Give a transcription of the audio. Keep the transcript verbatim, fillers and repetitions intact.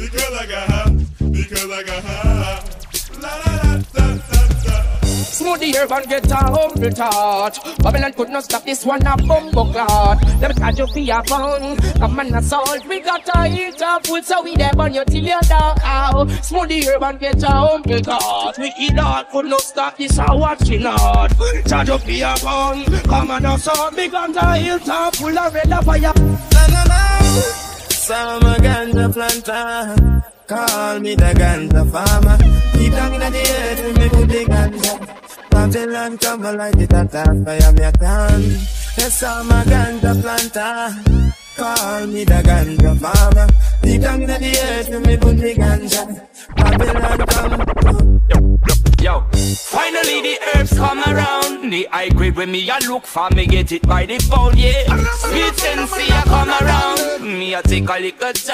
because I got high, because I got high. La la la da da da. Smoothie urban get a humble touch. Babylon could not stop this one a bumbo clot. Them charge you for your fun. Come on assault. We got a hit up with so we there burn you till you're down. Smoothie urban get a humble touch. Wicked dog could not stop this a watching out. Charge you for your fun. Come on assault. We got a hit up full of red fire. Na na na. Some ganja planter. Call me the ganja farmer. Keep down in the air to me with the ganja. Babylon come like it at that fire me a town. Yes, I'm a ganja planter. Call me the ganja farmer. Keep down in the air to me with the ganja. Babylon come. Yo, finally the herbs come around. The high grade when me a look for me get it by the pound, yeah. Sweet sensei a come around. Me a take a little